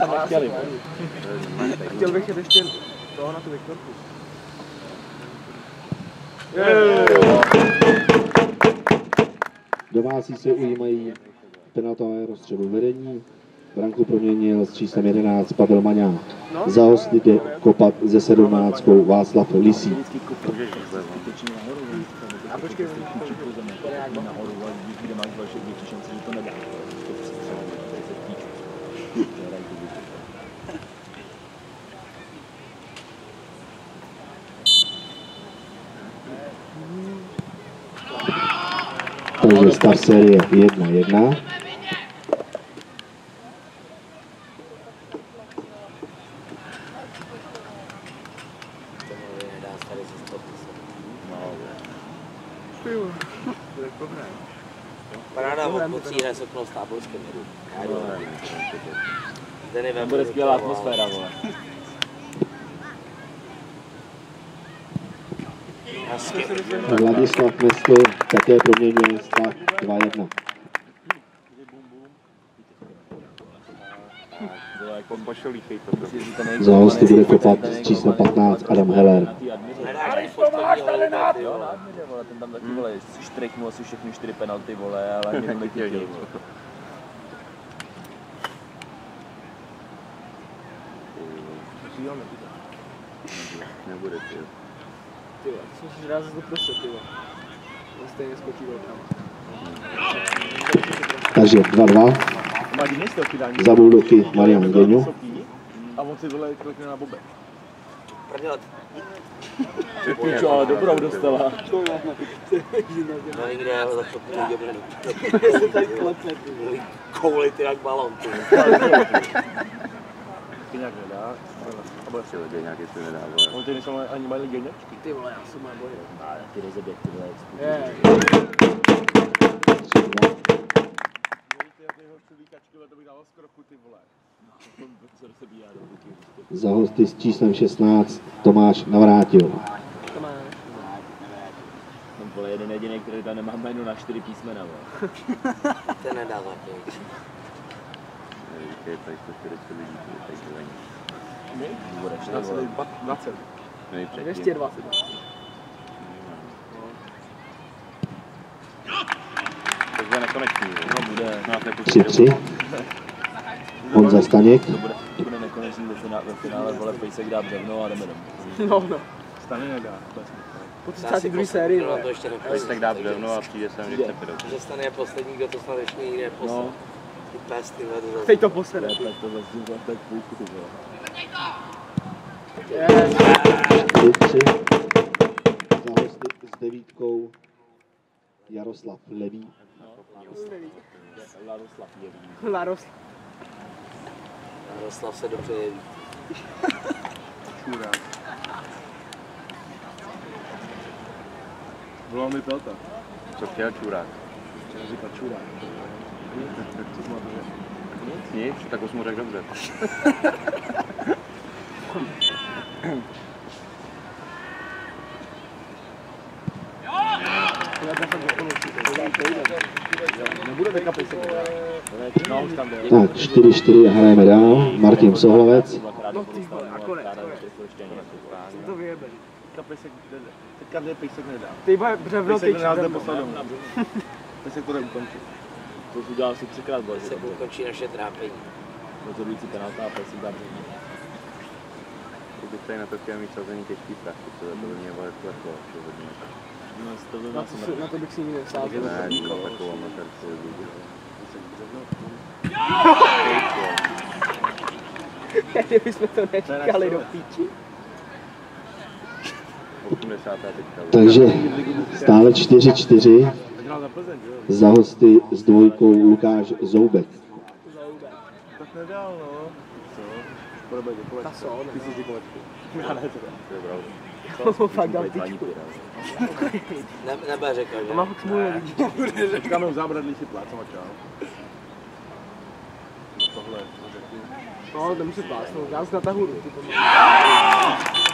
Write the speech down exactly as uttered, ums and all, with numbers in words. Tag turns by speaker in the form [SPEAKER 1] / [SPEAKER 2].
[SPEAKER 1] nechtěli.
[SPEAKER 2] Chtěl bych jet ještě toho na tu Viktorku.
[SPEAKER 3] Domácí se ujímají penaltového rozstřelu vedení. Branku proměnil s číslem jedenáct Pavel Maňák. Za hosty jde kopat ze sedmnáctkou Václav Lisík.
[SPEAKER 2] A počkej,
[SPEAKER 3] Takže stav série jedna jedna.
[SPEAKER 4] Paráda odpocí hraje Sokol s Táborským.
[SPEAKER 1] To bude skvělá atmosféra, vole.
[SPEAKER 3] Vladislav Mestl také proměnil stav dva jedna. Za hosty bude kopat s číslem patnáct Adam Heller.
[SPEAKER 1] Ten tam taky, vole, štrejknul asi všechny čtyři penalty, vole, ale mě nechytil.
[SPEAKER 5] Nebude, ty jo.
[SPEAKER 2] Ty jo, to jsem si rád zase doprostřed, ty jo. On stejně skočí velkám.
[SPEAKER 3] Takže dva dva. Za Buldoky Marian Geňu.
[SPEAKER 1] A on si vole klikne na bobek.
[SPEAKER 4] Prdělat.
[SPEAKER 1] Ty pičo, ale dobrou dostala.
[SPEAKER 4] No někde já ho začal půjdu dobrý. Kouli ty jak balon, ty.
[SPEAKER 5] Ty nějak nedá. A bude si lidi nějak, jestli nedá, vole.
[SPEAKER 1] On ty nejsou ani malý geňačky.
[SPEAKER 2] Ty vole, já jsem má boj.
[SPEAKER 1] Ty nezaběh, ty vole.
[SPEAKER 3] Za hosty s číslem šestnáct Tomáš Navrátil.
[SPEAKER 1] Tam vole jeden jediný, který tam nemá jméno na čtyři písmena, vole.
[SPEAKER 4] Ten nedá taky.
[SPEAKER 5] Nevíkej, tady to čtyřicet lidí, tady to není.
[SPEAKER 1] My? Bude
[SPEAKER 2] dvacet.
[SPEAKER 5] Nejpředtím.
[SPEAKER 2] dvě stě dvacet.
[SPEAKER 5] To bude nekonečný,
[SPEAKER 1] No bude.
[SPEAKER 3] tři tři. Honza Staněk.
[SPEAKER 1] To bude, to bude nekonečný ve finále, ve finále vole, Pejsek dá břevno a jdeme domů.
[SPEAKER 2] No, no.
[SPEAKER 5] Stane nedá.
[SPEAKER 2] Po třicáté druhé sérii,
[SPEAKER 4] no.
[SPEAKER 2] no.
[SPEAKER 4] To ještě
[SPEAKER 5] Pejsek dá břevno a přijde sem, že chce pědou.
[SPEAKER 4] Že Stane je poslední, kdo to snad ještě nikdy neposlal.
[SPEAKER 1] No.
[SPEAKER 4] Ty pes, ty vole, to zase.
[SPEAKER 2] Teď to posede.
[SPEAKER 1] To je to vlastně tak půjku, ty vole.
[SPEAKER 3] čtyři tři. Za hosty s devítkou Jaroslav Levý.
[SPEAKER 1] Laroslav Levý.
[SPEAKER 2] Laroslav.
[SPEAKER 4] Jaroslav se dobře jeví.
[SPEAKER 5] Čurák. Volal mi Pelta. Co chtěl Čurák?
[SPEAKER 1] Chtěl říkat Čurák.
[SPEAKER 5] Nic, tak už mu řekl dobře.
[SPEAKER 1] Nebude teďka Pejsek. No, už tam jde.
[SPEAKER 3] Tak, čtyři čtyři a hrajeme dál. Martin Sohlavec.
[SPEAKER 2] No ty vole, nakonec. Co to vyjebe?
[SPEAKER 5] Teďka jde Pejsek nedá.
[SPEAKER 2] Ty vole, břevno, ty
[SPEAKER 5] Pejsek nás jde
[SPEAKER 2] břevno.
[SPEAKER 5] poslat domů. Pejsek to jde ukončit.
[SPEAKER 1] To už udělal asi třikrát, bo.
[SPEAKER 4] Se ukončí naše trápení.
[SPEAKER 1] Rozhodující penalta a Pejsek dá břevno.
[SPEAKER 5] Kdybych tady na to chtěl mít sazený těžký prachy, to by mě vole kleklo.
[SPEAKER 2] Na to, si, na to bych si nikdy nesázel.
[SPEAKER 5] Ne, to byla takovou amatérskou ligu.
[SPEAKER 2] Kdybychom to nečekali do píči.
[SPEAKER 5] osmdesátá teďka.
[SPEAKER 3] Takže stále čtyři čtyři. Za hosty s dvojkou Lukáš Zoubek.
[SPEAKER 5] Tak nedál, no. Co? Podobně děkovat.
[SPEAKER 2] Ta so,
[SPEAKER 5] Ty jsi děkovačku.
[SPEAKER 1] Já ne, teda.
[SPEAKER 5] To je pravda.
[SPEAKER 2] To fakt dal tyčku.
[SPEAKER 4] Ne, nebude řekl, že?
[SPEAKER 2] To má fakt smůle lidí.
[SPEAKER 5] Teďka mnou zábradlí si plácem a čau. No tohle, to řeknu.
[SPEAKER 2] No, to musí plásnout, já si natahu.